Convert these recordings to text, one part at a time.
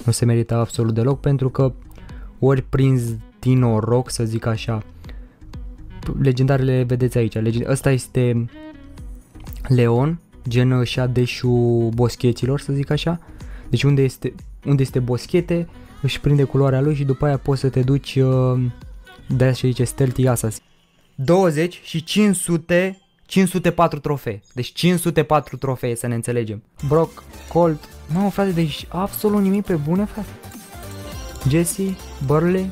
Nu se merită absolut deloc pentru că ori prins din noroc, să zic așa. Legendarele vedeți aici. Ăsta este Leon, gen șadeșul boscheților, să zic așa. Deci unde este boschete, își prinde culoarea lui și după aia poți să te duci de așa zice Stealthy Assassin. 20 și 504 trofee. Deci 504 trofee, să ne înțelegem. Brock, Colt, nu frate, deci absolut nimic pe bune, frate. Jesse, Burley.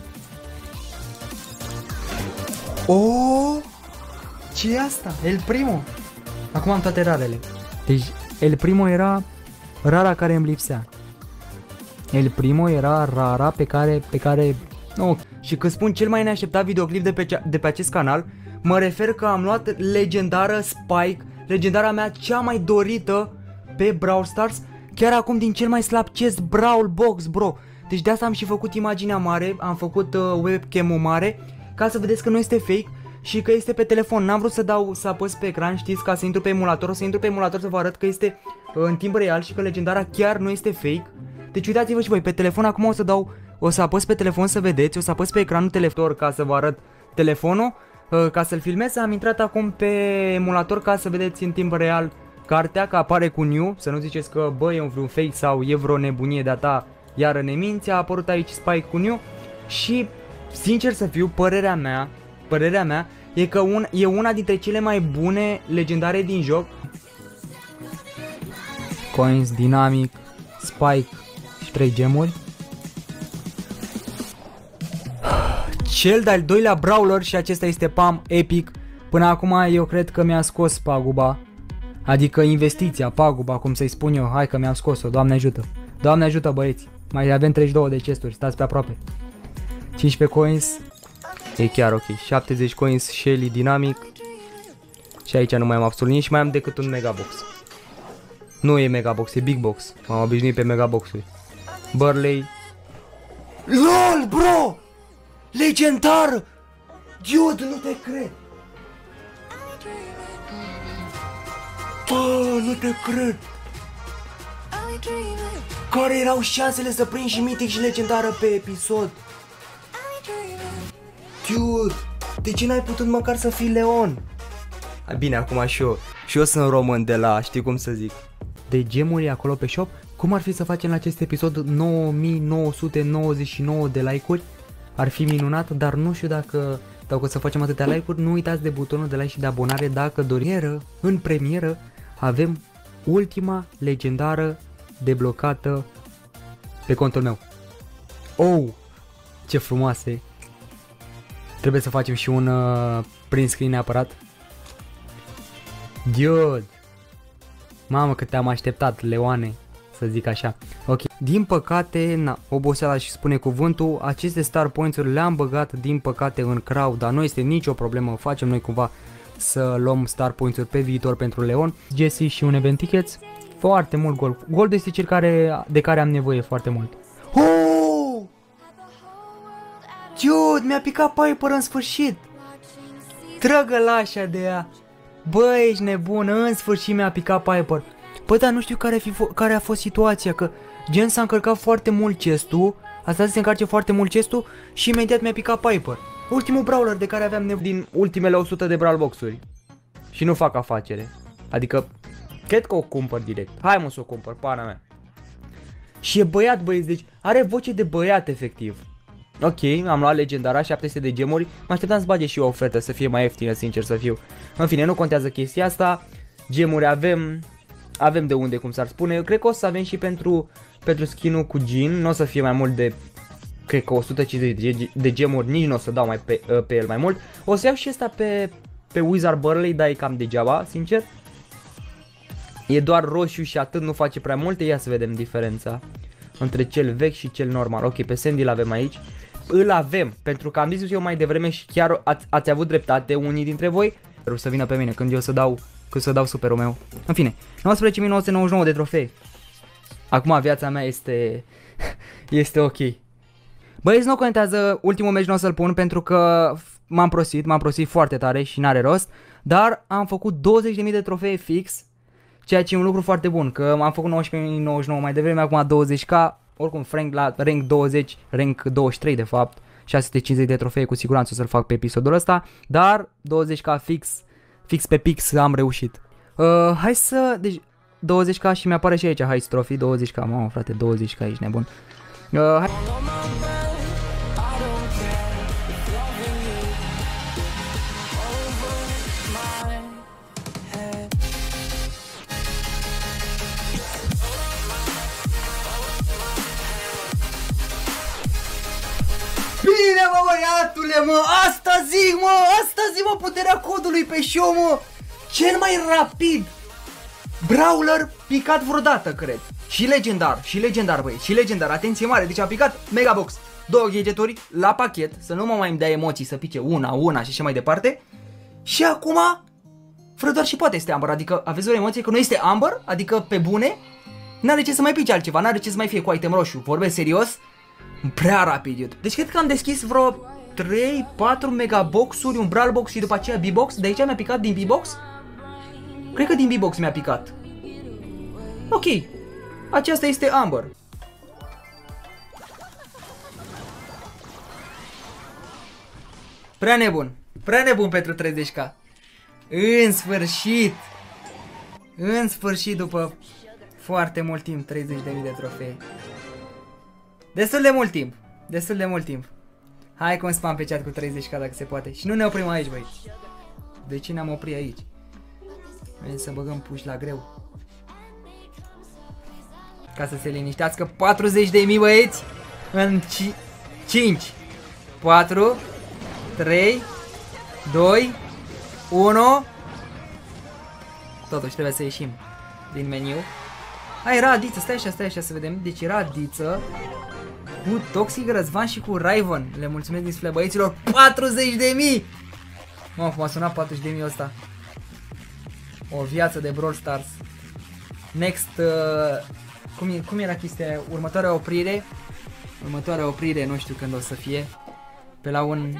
Oh! Ce e asta? El Primo. Acum am toate rarele. Deci El Primo era rara care îmi lipsea. El Primo era rara pe care nu. Și când spun cel mai neașteptat videoclip de pe acest canal, mă refer că am luat legendară Spike, legendara mea cea mai dorită pe Brawl Stars, chiar acum din cel mai slab chest Brawl Box, bro. Deci de asta am și făcut imaginea mare, am făcut webcam-ul mare, ca să vedeți că nu este fake și că este pe telefon. N-am vrut să apăs pe ecran, știți, ca să intru pe emulator, să vă arăt că este în timp real și că legendara chiar nu este fake. Deci uitați-vă și voi, pe telefon acum o să apăs pe telefon să vedeți, o să apăs pe ecranul telefon ca să vă arăt telefonul, ca să-l filmez. Am intrat acum pe emulator ca să vedeți în timp real cartea, că apare cu new, să nu ziceți că bă, e un fake sau e vreo nebunie de-a ta, iară neminți, a apărut aici Spike cu new. Și sincer să fiu, părerea mea e că e una dintre cele mai bune legendare din joc. Coins, dinamic, Spike și 3 gemuri. Cel de-al doilea brawler și acesta este Pam Epic. Până acum eu cred că mi-a scos paguba. Adică investiția, paguba, cum să-i spun eu. Hai că mi-am scos-o, Doamne ajută. Doamne ajută, băieți. Mai avem 32 de chesturi, stați pe aproape. 15 coins. E chiar ok. 70 coins, Shelly dinamic. Și aici nu mai am absolut nici, mai am decât un megabox. Nu e megabox, e big box. M-am obișnuit pe megaboxuri. Burley. LOL, bro! Legendar! Dude, nu te cred! Bă, nu te cred! Care erau șansele să prind și mitic și legendară pe episod? Dude, de ce n-ai putut măcar să fii Leon? Bine, acum și eu sunt român de la, știi cum să zic, de gemuri acolo pe shop. Cum ar fi să facem la acest episod 9999 de like-uri? Ar fi minunat, dar nu știu dacă o să facem atâtea like-uri. Nu uitați de butonul de like și de abonare dacă doriți. În premieră avem ultima legendară deblocată pe contul meu. Oh, ce frumoase! Trebuie să facem și un print screen neapărat. Dude! Mamă, cât te-am așteptat, Leoane, să zic așa. Ok, din păcate, oboseala și spune cuvântul, aceste star points-uri le-am băgat din păcate în crowd, dar nu este nicio problemă, facem noi cumva să luăm star points-uri pe viitor pentru Leon. Jesse și un event tickets, foarte mult gold. Gold este cel de care am nevoie foarte mult. Oh! Dude, mi-a picat Piper în sfârșit. Trăgălașa de ea. Bă, ești nebun, în sfârșit mi-a picat Piper. Bă, dar nu știu care a fost situația, că gen s-a încărcat foarte mult chestul, a stat să se încarce foarte mult chestul și imediat mi-a picat Piper. Ultimul brawler de care aveam nevoie din ultimele 100 de brawl boxuri. Și nu fac afacere. Adică, cred că o cumpăr direct. Hai mă să o cumpăr, pana mea. Și e băiat, băieți, deci are voce de băiat efectiv. Ok, am luat legendara, 700 de gemuri. Mă așteptam să bage și o ofertă, să fie mai ieftină, sincer să fiu. În fine, nu contează chestia asta. Gemuri avem de unde, cum s-ar spune. Eu cred că o să avem și pentru skin-ul cu Jean. Nu o să fie mai mult de, cred că 150 de gemuri, nici nu o să dau mai pe el mai mult. O să iau și ăsta pe Wizard Burley, dar e cam degeaba, sincer. E doar roșu și atât, nu face prea multe. Ia să vedem diferența între cel vechi și cel normal. Ok, pe Sandy l-avem aici. Îl avem, pentru că am zis eu mai devreme și chiar ați avut dreptate unii dintre voi. Vreau să vină pe mine când eu să dau superul meu. În fine, 19.999 de trofee. Acum viața mea este ok. Băieți, nu contează, ultimul meci nu o să-l pun pentru că m-am prosit foarte tare și n-are rost. Dar am făcut 20.000 de trofee fix, ceea ce e un lucru foarte bun, că am făcut 19.099 mai devreme, acum 20k, oricum Frank la rank 20, rank 23 de fapt, 650 de trofee cu siguranță o să-l fac pe episodul ăsta, dar 20k fix pe pix am reușit. Hai să, deci 20k și mi-apare și aici Heights Trophy, 20k, mamă frate, 20k, ești nebun. Hai. Bine, mă, băiatule, mă, asta zi, mă, puterea codului pe show, mă, cel mai rapid brawler picat vreodată, cred. Și legendar, băi, și legendar, atenție mare, deci a picat Megabox, 2 gadgeturi la pachet, să nu mă mai îmi dea emoții să pice una și așa mai departe. Și acum, fără doar și poate este Amber, adică aveți o emoție că nu este Amber, adică pe bune, n-are ce să mai pice altceva, n-are ce să mai fie cu item roșu, vorbesc serios. Prea rapid, iute. Deci cred că am deschis vreo 3-4 megaboxuri, un brawl box și după aceea B-box. De aici mi-a picat din B-box? Cred că din B-box mi-a picat. Ok. Aceasta este Amber. Prea nebun. Prea nebun pentru 30k. În sfârșit. În sfârșit, după foarte mult timp, 30.000 de trofee. Destul de mult timp. Hai cu un spam pe chat cu 30k dacă se poate. Și nu ne oprim aici, băi. De ce ne-am oprit aici? Vrem să băgăm push la greu. Ca să se liniștească 40.000 băieți. În 5 4 3 2 1. Totuși trebuie să ieșim din meniu. Hai, era Adiță, stai așa să vedem. Deci era Adiță cu Toxic, Răzvan și cu Raven. Le mulțumesc din suflet băieților. 40.000! Mă, cum a sunat 40.000 ăsta. O viață de Brawl Stars. Next, cum era chestia aia? Următoarea oprire, nu știu când o să fie. Pe la un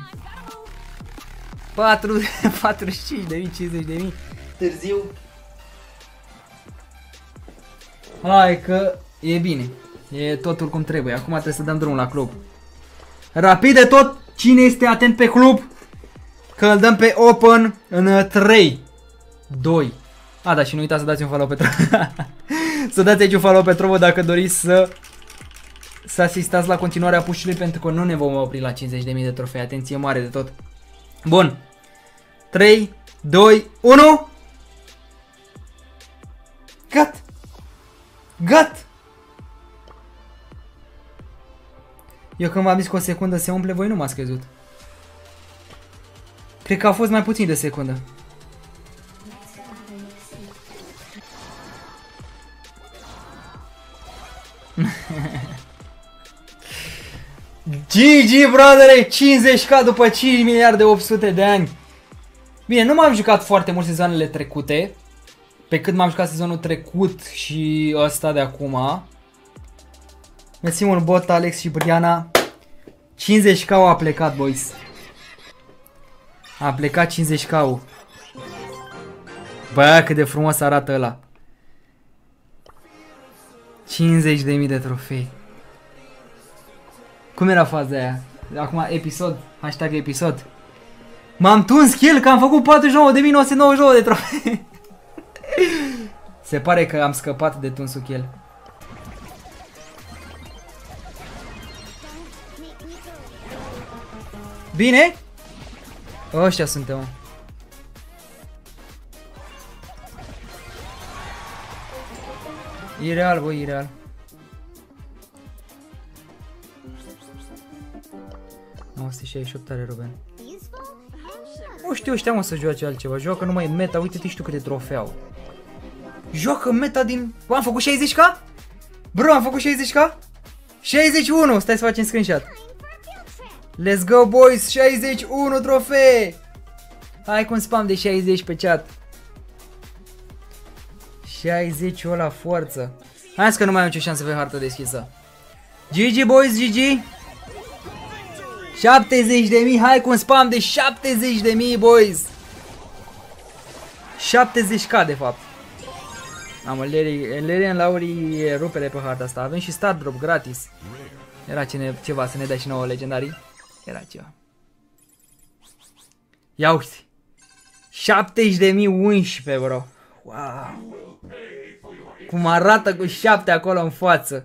45.000, 50.000 târziu. Hai că e bine. E totul cum trebuie. Acum trebuie să dăm drumul la club. Rapid de tot. Cine este atent pe club? Că îl dăm pe open în 3 2. A, da, și nu uitați să dați un follow pe Trovo. Să dați aici un follow pe Trovo dacă doriți să asistați la continuarea push-ului, pentru că nu ne vom opri la 50.000 de trofei. Atenție mare de tot. Bun. 3 2 1. Gat! Eu când v-am zis că o secundă se umple, voi nu m-ați crezut. Cred că a fost mai puțin de secundă. GG, brother, 50k după 5 miliarde 800 de ani. Bine, nu m-am jucat foarte mult sezoanele trecute, pe cât m-am jucat sezonul trecut și ăsta de acum. Mersi mult bot, Alex și Briana. 50k a plecat, boys. A plecat 50k. Bă, cât de frumos arată ăla. 50.000 de trofei. Cum era faza aia? Acum episod, hashtag episod. M-am tuns kill că am făcut 49.999 de trofei. Se pare că am scăpat de tunsul kill. Bine? Ăștia suntem, mă. Ireal, bă, ireal. Nu, 168 are Ruben. Nu știu, ăștia mă să joace altceva. Joacă numai în meta, uite-te și tu câte trofee au. Joacă meta din... Bă, am făcut 60k? Bro, am făcut 60k? 61! Stai să facem screenshot. Let's go, boys! 61 trofee! Hai cu un spam de 60 pe chat. 60 la forță. Hai că nu mai am nicio șansă pe hartă deschisă. GG, boys, GG! 70.000, hai cu un spam de 70.000, boys! 70k de fapt. Am Lerian Lauri rupere pe harta asta. Avem și Star Drop gratis. Era ceva să ne dea și nouă legendarii. Era ceva. Ia uite. 70.011, bro. Wow. Cum arată cu 7 acolo în față.